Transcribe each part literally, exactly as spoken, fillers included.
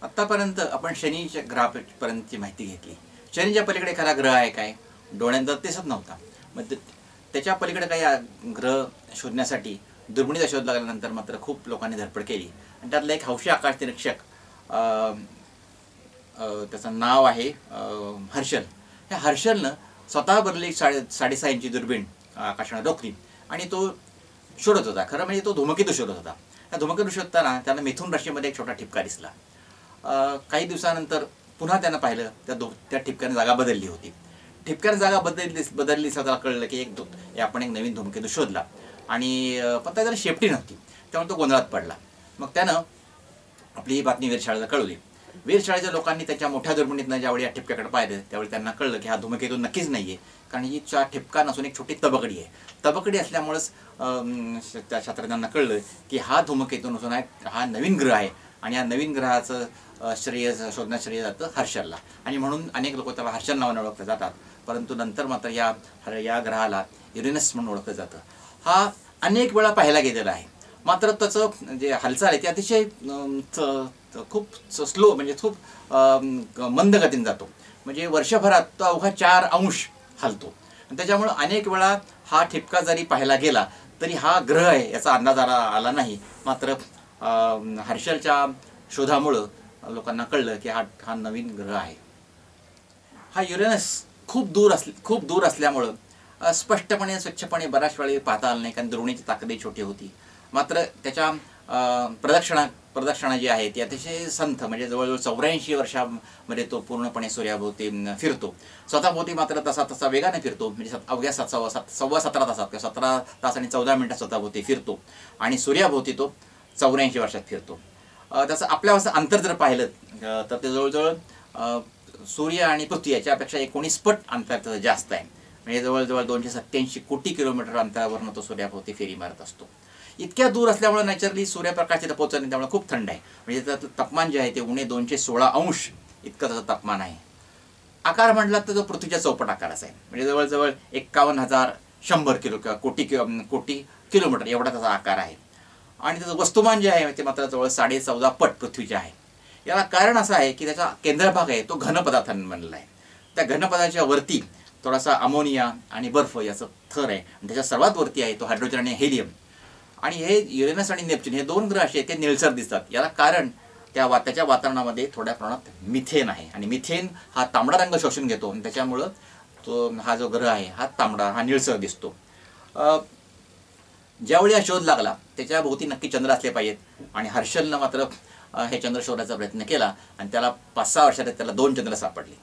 आत्तापर्यंत आपण शनीच्या ग्रहापर्यंतची माहिती घेतली. शनीच्या पलीकडे एखादा ग्रह आहे काय? डोळ्यांना दिसत नव्हता. मग त्याच्या पलीकडे काही ग्रह शोधण्यासाठी दुर्बिणीचा शोध लागल्यानंतर मात्र खूप लोकांनी धडपड केली आणि त्यातला एक हौशी आकाश निरीक्षक त्याचं नाव आहे हर्षल. ह्या हर्षलनं स्वतः भरली साडे साडेसहा इंची दुर्बीण आकाशाने रोखली आणि तो शोधत होता. खरं म्हणजे तो धूमकेतू शोधत होता. त्या धूमकेतू शोधताना त्याला मिथुन राशीमध्ये एक छोटा ठिपका दिसला. काही दिवसानंतर पुन्हा त्यानं पाहिलं त्या दो त्या ठिपक्याने जागा बदलली होती. ठिपक्याने जागा बदलली बदलली त्याला कळलं की एक दो आपण एक नवीन धूमकेतू शोधला आणि पण त्याला शेपटी नव्हती. त्यामुळे तो गोंधळात पडला. मग त्यानं आपली ही बातमी वेधशाळेला कळवली. वेधशाळेच्या लोकांनी त्याच्या मोठ्या दुर्बिणीतनं ज्यावेळी या ठिपक्याकडे पाहिलं त्यावेळी त्यांना कळलं की हा धूमकेतू नक्कीच नाही आहे, कारण ही चा ठिपका नसून एक छोटी तबकडी आहे. तबकडी असल्यामुळेच त्या शास्त्रज्ञांना कळलं की हा धूमकेतू नसून हा नवीन ग्रह आहे आणि या नवीन ग्रहाचं श्रेय शोधण्यात श्रेय जातं हर्षलला आणि म्हणून अनेक लोक त्याला हर्षल नावाने ओळखले जातात. परंतु नंतर मात्र या या ग्रहाला युरेनस म्हणून ओळखलं जातं. हा अनेक वेळा पाहायला गेलेला आहे, मात्र त्याचं जे हालचाल आहे ते अतिशय खूप स्लो म्हणजे खूप मंद गतीने जातो. म्हणजे वर्षभरात तो अवघा चार अंश हलतो. त्याच्यामुळं अनेक वेळा हा ठिपका जरी पाहायला गेला तरी हा ग्रह आहे याचा अंदाज आला आला नाही. मात्र हर्षलच्या शोधामुळं लोकांना कळलं की हा हा नवीन ग्रह आहे. हा युरेनस खूप दूर असले खूप दूर असल्यामुळं स्पष्टपणे स्वच्छपणे बऱ्याच वेळी पाहता आलं नाही, कारण दुर्बिणीची ताकदही छोटी होती. मात्र त्याच्या प्रदक्षिणा प्रदक्षिणा जी आहे ती अतिशय संथ म्हणजे जवळजवळ चौऱ्याऐंशी वर्षामध्ये तो पूर्णपणे सूर्याभोवती फिरतो. स्वतःभोवती मात्र तसा तसा वेगाने फिरतो. म्हणजे अवघ्या सात सव्वा सात सव्वा सतरा तासात किंवा सतरा तास आणि चौदा मिनिटात स्वतःभोवती फिरतो आणि सूर्याभोवती तो चौऱ्याऐंशी वर्षात फिरतो. त्याचं आपल्यावरचं अंतर जर पाहिलं तर ते जवळजवळ सूर्य आणि पृथ्वी याच्यापेक्षा एकोणीस पट अंतर त्याचं जास्त आहे. म्हणजे जवळजवळ दोनशे सत्त्याऐंशी कोटी किलोमीटर अंतरावरनं तो सूर्याभोवती फेरी मारत असतो. इतक्या दूर असल्यामुळे नॅचरली सूर्यप्रकाश तिथं पोहोचत नाही, त्यामुळे खूप थंड आहे. म्हणजे त्याचं तापमान जे आहे ते उणे दोनशे सोळा अंश इतकं त्याचं तापमान आहे. आकार म्हटला तर तो पृथ्वीच्या चौपट आकाराचा आहे. म्हणजे जवळजवळ एक्कावन्न हजार शंभर किलो किंवा कोटी किलो कोटी किलोमीटर एवढा त्याचा आकार आहे. आणि त्याचं वस्तुमान जे आहे ते मात्र जवळ साडे चौदा पट पृथ्वीचे आहे. याला कारण असं आहे की त्याचा केंद्रभाग आहे तो घनपदार्थांनी बनलेला आहे. त्या घनपदार्थाच्या वरती थोडासा अमोनिया आणि बर्फ याचं थर आहे आणि त्याच्या सर्वात वरती आहे तो हायड्रोजन आणि हेलियम. आणि हे युरेनस आणि नेपच्यून हे दोन ग्रह असे ते निळसर दिसतात. याला कारण त्या वा त्याच्या वातावरणामध्ये थोड्या प्रमाणात मिथेन आहे आणि मिथेन हा तांबडा रंग शोषून घेतो आणि त्याच्यामुळं तो हा जो ग्रह आहे हा तांबडा हा निळसर दिसतो. ज्यावेळी हा शोध लागला त्याच्या भोवती नक्की चंद्र असले पाहिजेत आणि हर्षलनं मात्र हे चंद्र शोधायचा प्रयत्न केला आणि त्याला पाच सहा वर्षात त्याला दोन चंद्र सापडले.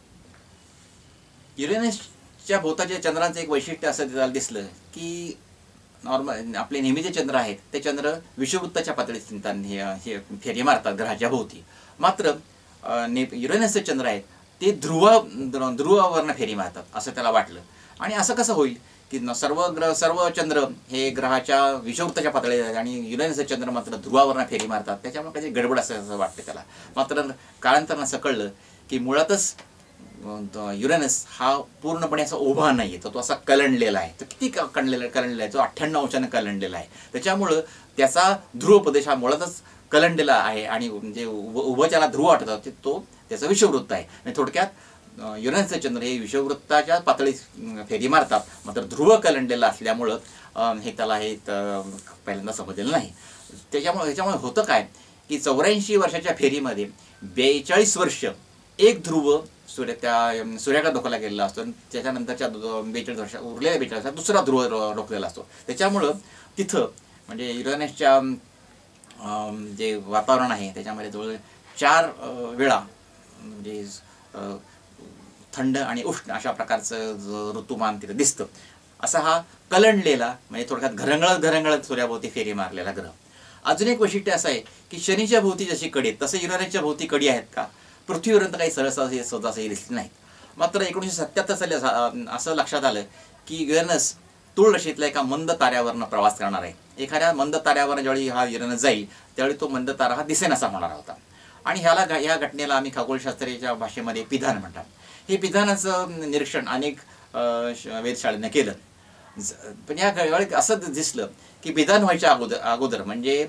युरेनसच्या भोवताच्या चंद्रांचं एक वैशिष्ट्य असं त्याला दिसलं की नॉर्मल आपले नेहमीचे चंद्र आहेत ते चंद्र विषुववृत्ताच्या पातळीत हे फेरी मारतात ग्रहाच्या भोवती. मात्र ने युरेनसचे चंद्र आहेत ते ध्रुव ध्रुवावरनं फेरी मारतात असं त्याला वाटलं. आणि असं कसं होईल की सर्व ग्रह सर्व चंद्र हे ग्रहाच्या विषुववृत्ताच्या पातळीत आहेत आणि युरेनसचे चंद्र मात्र ध्रुवावरनं फेरी मारतात, त्याच्यामुळे काही गडबड असं असं वाटतं त्याला. मात्र कालांतरानं असं कळलं की मुळातच युरेनस हा पूर्णपणे असा उभा नाही आहे, तर तो असा कलंडलेला आहे. तो किती कलंडलेला कलंडलेला आहे तो अठ्ठ्याण्णव अंशाने कलंडलेला आहे. त्याच्यामुळं त्याचा ध्रुव प्रदेश हा मुळातच कलंडलेला आहे आणि म्हणजे उभं ज्याला ध्रुव वाटतं तो त्याचं विषुववृत्त आहे. आणि थोडक्यात युरेनसचे चंद्र हे विषुववृत्ताच्या पातळीत फेरी मारतात, मात्र ध्रुव कलंडलेला असल्यामुळं हे त्याला हे पहिल्यांदा समजलेलं नाही. त्याच्यामुळे ह्याच्यामुळे होतं काय की चौऱ्याऐंशी वर्षाच्या फेरीमध्ये बेचाळीस वर्ष एक ध्रुव सूर्य त्या सूर्याकडे रोखला गेलेला असतो आणि त्याच्यानंतरच्या बेचाळीस वर्षात उरलेल्या बेचाळीस वर्षात दुसरा ध्रुव रोखलेला असतो. त्याच्यामुळं तिथं म्हणजे युरेनसच्या जे वातावरण आहे त्याच्यामध्ये जवळ चार वेळा म्हणजे थंड आणि उष्ण अशा प्रकारचं ऋतुमान तिथं दिसतं. असा हा कलंडलेला म्हणजे थोडक्यात घरंगळत घरंगळत सूर्याभोवती फेरी मारलेला ग्रह. अजून एक वैशिष्ट्य असं आहे की शनीच्या भोवती जशी कडी तसं युरेनसच्या भोवती कडी आहेत का? पृथ्वीवरून काही सहसा सहजासही दिसली नाहीत. मात्र एकोणीसशे सत्त्याहत्तर साली असं लक्षात आलं की युरेनस तुळ राशीतल्या एका मंद ताऱ्यावरनं प्रवास करणार आहे. एखाद्या मंद ताऱ्यावरनं ज्यावेळी हा युरेनस जाईल त्यावेळी तो मंद तारा हा दिसेनासा होणार होता. आणि ह्याला ह्या घटनेला आम्ही खगोलशास्त्रीच्या भाषेमध्ये पिधान म्हणतात. हे पिधानाचं निरीक्षण अनेक वेधशाळेनं केलं. पण या वेळी असं दिसलं की पिधान व्हायच्या अगोदर अगोदर म्हणजे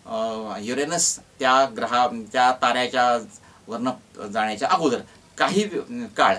युरेनस त्या ग्रहा त्या ताऱ्याच्या वरनं जाण्याच्या अगोदर काही काळ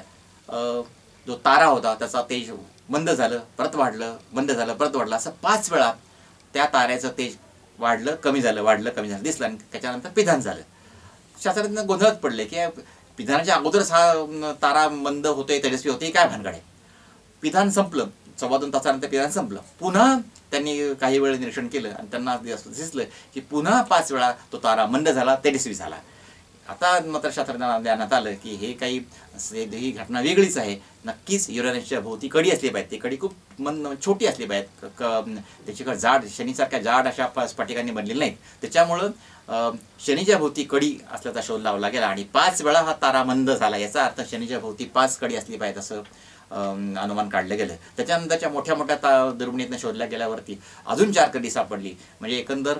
जो तारा होता त्याचा तेज मंद झालं, परत वाढलं, मंद झालं, परत वाढलं, असं पाच वेळा त्या ताऱ्याचं तेज वाढलं, कमी झालं, वाढलं, कमी झालं दिसलं. आणि त्याच्यानंतर पिधान झालं. शास्त्रज्ञ गोंधळात पडले की पिधानाच्या अगोदरच हा तारा मंद होतोय, तेजस्वी होते, काय भानगड आहे. पिधान संपलं, सव्वा दोन तासानंतर पिधान संपलं. पुन्हा त्यांनी काही वेळ निरीक्षण केलं आणि त्यांना दिसलं की पुन्हा पाच वेळा तो तारा मंद झाला, तेजस्वी झाला. आता मात्र शास्त्रज्ञांना ध्यानात आलं की हे काही ही घटना वेगळीच आहे. नक्कीच युरेनसच्या भोवती कडी असली पाहिजे. ती कडी खूप मन छोटी असली पाहिजे, त्याची जाड शनीसारख्या जाड अशा स्फटिकांनी बनलेली नाहीत. त्याच्यामुळं शनीच्या भोवती कडी असल्याचा शोध लावला गेला आणि पाच वेळा हा तारा मंद झाला. याचा अर्थ शनीच्या भोवती पाच कडी असली पाहिजे असं अनुमान काढलं गेलं. त्याच्यानंतरच्या मोठ्या मोठ्या ता दुर्बिणीतनं शोधल्या गेल्यावरती अजून चार कडी सापडली. म्हणजे एकंदर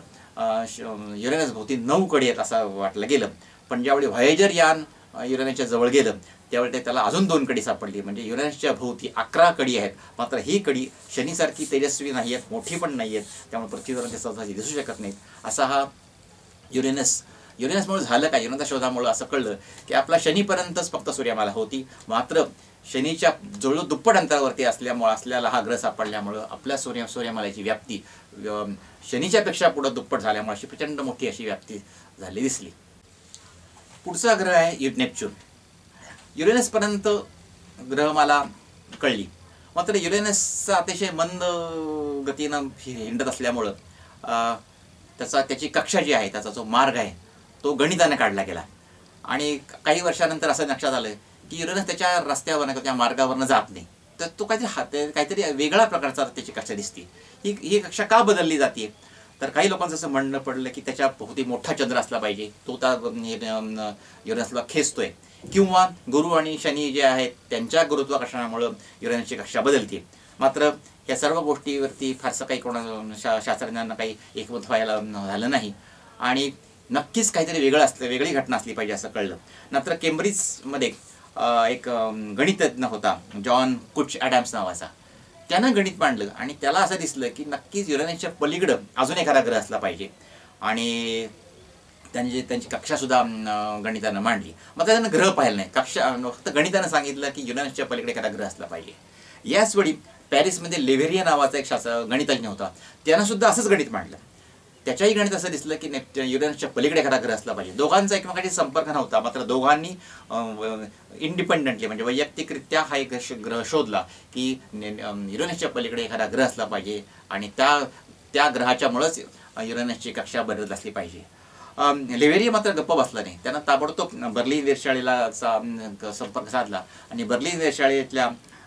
युरेनस भोवती नऊ कडी आहेत असं वाटलं गेलं. पण ज्यावेळी व्हॉयेजर यान युरेनसच्या जवळ गेलं त्यावेळी त्याला अजून दोन कडी सापडली. म्हणजे युरेनसच्या भोवती अकरा कडी आहेत. मात्र ही कडी शनीसारखी तेजस्वी नाही आहेत, मोठी पण नाही आहेत, त्यामुळे पृथ्वीवर ते सहजासहजी दिसू शकत नाहीत. असा हा युरेनस युरेनसमुळे झालं काय, युरेनसच्या शोधामुळे असं कळलं की आपला शनीपर्यंतच फक्त सूर्यमाला होती. मात्र शनीच्या जवळ दुप्पट अंतरावरती असल्यामुळे असल्याला हा ग्रह सापडल्यामुळं आपल्या सूर्य सूर्यमालेची व्याप्ती शनीच्यापेक्षा पुढं दुप्पट झाल्यामुळे अशी प्रचंड मोठी अशी व्याप्ती झाली दिसली. पुढचा ग्रह आहे नेपच्यून. युरेनसपर्यंत ग्रहमाला कळली. मात्र युरेनसचा अतिशय मंद गतीनं हिंडत असल्यामुळं त्याचा त्याची कक्षा जी आहे, त्याचा जो मार्ग आहे तो गणिताने काढला गेला. आणि काही वर्षानंतर असं लक्षात आलं की युरेनस त्याच्या रस्त्यावरनं किंवा त्या मार्गावरनं जात नाही. तर तो काहीतरी हात काहीतरी वेगळ्या प्रकारचा त्याची कक्षा दिसते. ही ही कक्षा का बदलली जाते, तर काही लोकांचं असं म्हणणं पडलं की त्याच्या भोवती मोठा चंद्र असला पाहिजे, तो त्या युरेनसला खेचतोय, किंवा गुरु आणि शनी जे आहेत त्यांच्या गुरुत्वाकर्षणामुळं युरेनसची कक्षा बदलते. मात्र या सर्व गोष्टीवरती फारसं काही कोणा शा शास्त्रज्ञांना काही एकमत व्हायला झालं नाही. आणि नक्कीच काहीतरी वेगळं असलं, वेगळी घटना असली पाहिजे असं कळलं. नंतर केम्ब्रिजमध्ये एक गणितज्ञ होता जॉन कुच ॲडम्स नावाचा. त्यानं गणित मांडलं आणि त्याला असं दिसलं की नक्कीच युरेनसच्या पलीकडं अजून एखादा ग्रह असला पाहिजे. आणि त्यांनी जे त्यांची कक्षासुद्धा गणितानं मांडली. मग त्यानं ग्रह पाहिलं नाही, कक्षा फक्त गणितानं सांगितलं की युरेनसच्या पलीकडे एखादा ग्रह असला पाहिजे. याचवेळी पॅरिसमध्ये लेव्हेरिया नावाचा एक शास्त्र गणितज्ञ होता. त्यानं सुद्धा असंच गणित मांडलं. त्याच्याही गणित असं दिसलं की नेप युरेनसच्या पलीकडे एखादा ग्रह असला पाहिजे. दोघांचा एकमेकांशी संपर्क नव्हता, मात्र दोघांनी इंडिपेंडंटली म्हणजे वैयक्तिकरित्या हा एक ग्रह शोधला की युरेनसच्या पलीकडे एखादा ग्रह असला पाहिजे आणि त्या त्या ग्रहाच्यामुळंच युरेनसची कक्षा बदलत असली पाहिजे. लेव्हेरिया मात्र गप्प बसला नाही. त्यानं ताबडतोब बर्लिन वेधशाळेला संपर्क साधला आणि बर्लिन वेधशाळेतल्या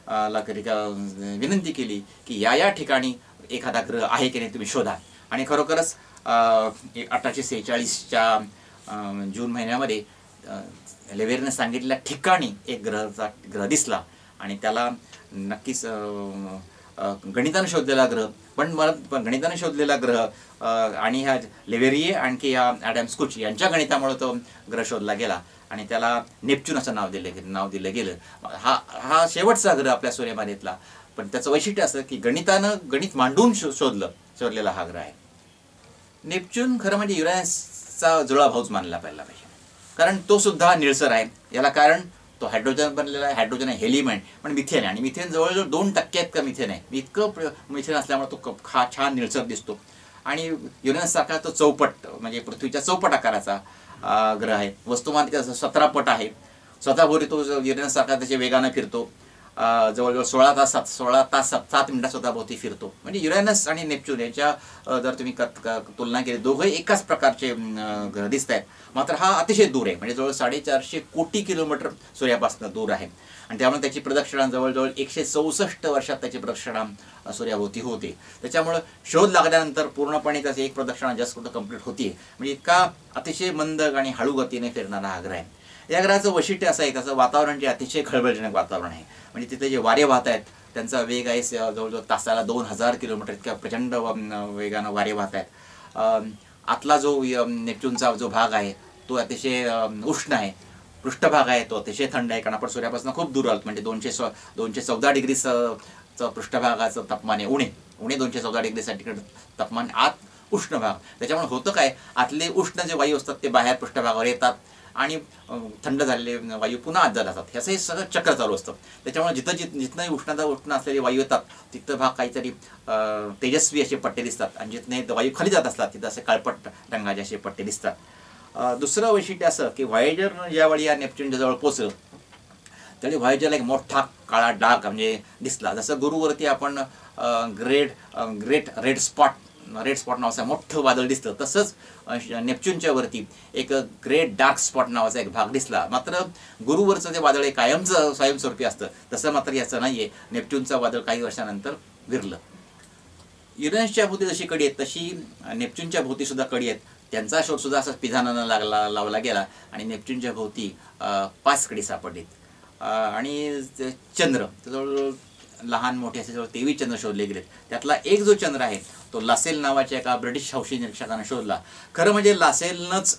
विनंती केली की या या ठिकाणी एखादा ग्रह आहे की नाही तुम्ही शोधा. आणि खरोखरच अठराशे सेहेचाळीसच्या जून महिन्यामध्ये लेव्हेरियाने सांगितलेल्या ठिकाणी एक ग्रहचा ग्रह दिसला आणि त्याला नक्कीच गणिताने शोधलेला ग्रह पण मला गणिताने शोधलेला ग्रह आणि ह्या लेव्हेरिये आणखी ह्या ॲडम्स कुच यांच्या गणितामुळे तो ग्रह शोधला गेला आणि त्याला नेपच्यून असं नाव दिलं नाव दिलं गेलं. हा हा शेवटचा ग्रह आपल्या सूर्यमालेतला. पण त्याचं वैशिष्ट्य असं की गणितानं गणित मांडून शो शोधलं शोधलेला हा ग्रह आहे. नेपच्यून खरं म्हणजे युरेनसचा जुळा भाऊच मानला पाहिला पाहिजे, कारण तो सुद्धा निळसर आहे. याला कारण तो हायड्रोजन बनलेला आहे. हायड्रोजन आहे, हेलियम आहे, पण मिथेन आहे. आणि मिथेन जवळजवळ दोन टक्क्यात का मिथेन आहे. इतकं मिथेन असल्यामुळे तो खा छान निळसर दिसतो. आणि युरेनससारखा तो चौपट म्हणजे पृथ्वीच्या चौपट आकाराचा ग्रह आहे. वस्तुमान त्याचा सतरा पट आहे. स्वतःभोवती तो युरेनससारखा त्याच्या वेगानं फिरतो. जवळजवळ सोळा तास सात सोळा तास सात सात मिनिटात स्वतःभोवती फिरतो. म्हणजे युरेनस आणि नेपच्यून याच्या जर तुम्ही तुलना केली दोघंही एकाच प्रकारचे ग्रह दिसत आहेत. मात्र हा अतिशय दूर आहे. म्हणजे जवळ साडेचारशे कोटी किलोमीटर सूर्यापासून दूर आहे. आणि त्यामुळे त्याची प्रदक्षिणा जवळजवळ एकशे चौसष्ट वर्षात त्याची प्रदक्षिणा सूर्याभोवती होते. त्याच्यामुळं शोध लागल्यानंतर पूर्णपणे त्याची एक प्रदक्षिणा जस्ट कुठं कंप्लीट होती. म्हणजे इतका अतिशय मंद आणि हळू गतीने फिरणारा हा ग्रह आहे. या ग्रहाचं वैशिष्ट्य असं आहे त्याचं वातावरण जे अतिशय खळबळजनक वातावरण आहे. म्हणजे तिथे जे वारे वाहत आहेत त्यांचा वेग आहे जवळजवळ तासाला दोन हजार किलोमीटर इतक्या प्रचंड वेगानं वारे वाहत आहेत. आतला जो नेपच्यूनचा जो भाग आहे तो अतिशय उष्ण आहे. पृष्ठभाग आहे तो अतिशय थंड आहे, कारण आपण सूर्यापासून खूप दूर आहोत. म्हणजे दोनशे सो दोनशे चौदा डिग्रीचं पृष्ठभागाचं तापमान आहे. उणे उणे दोनशे चौदा डिग्रीसाठी तापमान. आत उष्ण भाग. त्याच्यामुळे होतं काय, आतले उष्ण जे वायू असतात ते बाहेर पृष्ठभागावर येतात आणि थंड झालेले वायू पुन्हा आत जातात. ह्याचं हे सगळं चक्र चालू असतं. त्याच्यामुळे जिथं जिथ जिथनंही उष्णता उष्ण असलेले वायू येतात तिथं भाग काहीतरी तेजस्वी असे पट्टे दिसतात आणि जिथने वायू खाली जात असतात तिथं असे काळपट रंगाचे असे पट्टे दिसतात. दुसरं वैशिष्ट्य असं की व्हॉयेजर ज्यावेळी या नेपच्यूनच्या जवळ पोचलं त्यावेळी व्हॉयेजरला एक मोठा काळा डाग म्हणजे दिसला. जसं गुरुवरती आपण great great red spot red spot नावाचं मोठं वादळ दिसलं, तसंच नेपच्यूनच्या वरती एक ग्रेट डार्क स्पॉट नावाचा एक भाग दिसला. मात्र गुरुवरचं ते वादळ हे कायमचं स्वयंस्वरूपी असतं, तसं मात्र याचं नाही आहे. नेपच्यूनचं वादळ काही वर्षानंतर विरलं. युरेनसच्या भोवती जशी कडी आहेत तशी नेपच्यूनच्या भोवती सुद्धा कडी आहेत. त्यांचा शोध सुद्धा असाच पिधानानं लागला लावला गेला आणि नेपच्यूनच्या भोवती पाच कडी सापडलीत आणि चंद्र जवळजवळ लहान मोठे असे जवळ तेवीस चंद्र शोधले गेलेत. त्यातला एक जो चंद्र आहे तो लासेल नावाच्या एका ब्रिटिश हौशी निरीक्षकानं शोधला. खरं म्हणजे लासेलनंच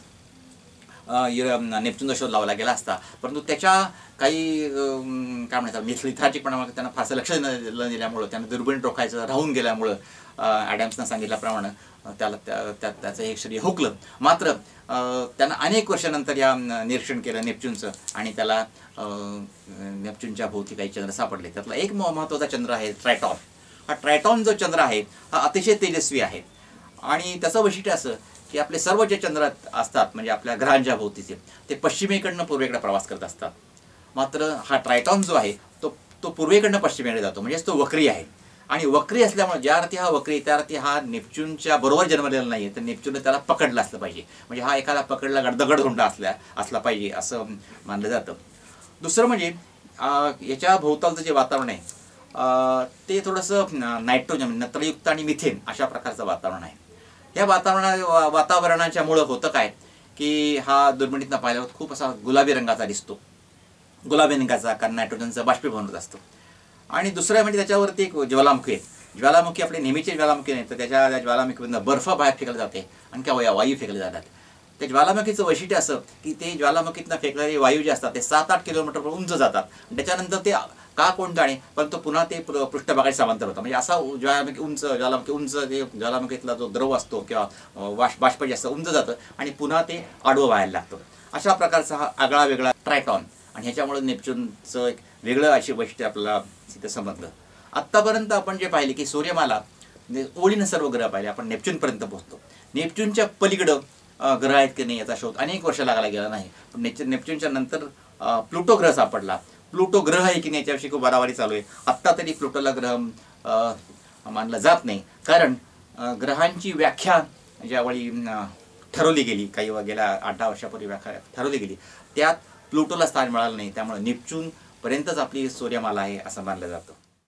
नेपच्यूनचा शोध लावला गेला असता, परंतु त्याच्या काही काय म्हणतात लिथार्जिकपणामुळे त्यांना फारसं लक्ष न दिल्यामुळं, त्यांना दुर्बीण रोखायचं राहून गेल्यामुळं ॲडम्सनं सांगितल्याप्रमाणे त्याला त्या त्याचं हे श्रेय हुकलं. मात्र त्यांना अनेक वर्षानंतर या निरीक्षण केलं नेपच्यूनचं आणि त्याला नेपच्यूनच्या भोवती काही चंद्र सापडले. त्यातला एक महत्त्वाचा चंद्र आहे ट्रायटॉन. हा ट्रायटॉन जो चंद्र आहे हा अतिशय तेजस्वी आहे आणि त्याचं वैशिष्ट्य असं की आपले सर्व जे चंद्र असतात म्हणजे आपल्या ग्रहांच्या भोवतीचे ते पश्चिमेकडनं पूर्वेकडे प्रवास करत असतात. मात्र हा ट्रायटॉन जो आहे तो तो पूर्वेकडनं पश्चिमेकडे जातो, म्हणजेच तो वक्री आहे. आणि वक्री असल्यामुळे ज्या अर्थी हा वक्री त्या अर्थी हा नेपच्यूनच्या बरोबर जन्मलेला नाही आहे, तर नेपच्यूनने त्याला पकडलं असलं पाहिजे. म्हणजे हा एखादा पकडला दगडधोंडा असल्या असला पाहिजे असं मानलं जातं. दुसरं म्हणजे याच्या भोवतालचं जे वातावरण आहे ते थोडंसं नायट्रोजन नत्रयुक्त आणि मिथेन अशा प्रकारचं वातावरण आहे. या वातावरणा वातावरणाच्यामुळं होतं काय की हा दुर्बिणीतनं पाहिल्यावर खूप असा गुलाबी रंगाचा दिसतो, गुलाबी रंगाचा, कारण नायट्रोजनचं बाष्पीभवन होत असतं. आणि दुसरं म्हणजे त्याच्यावरती एक ज्वालामुखी आहे. ज्वालामुखी आपले नेहमीचे ज्वालामुखी नाही, तर त्याच्या त्या ज्वालामुखीमधून बर्फ बाहेर फेकला जाते आणि त्या वायू फेकले जातात. त्या ज्वालामुखीचं वैशिष्ट्य असं की ते ज्वालामुखीतनं फेकणारे वायू जे असतात ते सात आठ किलोमीटर उंच जातात. त्याच्यानंतर ते का कोण जाणे, परंतु पुन्हा ते पृष्ठभागाशी समांतर होतं. म्हणजे असा ज्वालामुखी उंच ज्वालामुखी उंच ते ज्वालामुखीतला जो द्रव असतो किंवा वाश बाष्प जे असतं उंच जातं आणि पुन्हा ते आडवं व्हायला लागतं. अशा प्रकारचा हा आगळा वेगळा ट्रायटॉन आणि ह्याच्यामुळे नेपच्यूनचं एक वेगळं अशी वैशिष्ट्य आपल्याला तिथं समजलं. आत्तापर्यंत आपण जे पाहिले की सूर्यमाला ओळीनं सर्व ग्रह पाहिले, आपण नेपच्यूनपर्यंत पोहोचतो. नेपच्यूनच्या पलीकडं ग्रह आहेत की नाही याचा शोध अनेक वर्ष लागायला गेला नाही. पण नेप नेपच्यूनच्या नंतर प्लुटो ग्रह सापडला. प्लुटो ग्रह आहे की नाही याच्याविषयी खूप बारावारी चालू आहे. आत्ता तरी प्लुटोला ग्रह मानला जात नाही, कारण ग्रहांची व्याख्या ज्यावेळी ठरवली गेली काही गेल्या आठ दहा वर्षापूर्वी व्याख्या ठरवली गेली त्यात प्लुटोला स्थान मिळालं नाही. त्यामुळे नेपच्यून पर्यंतच आपली सूर्यमाला आहे असं मानलं जातं.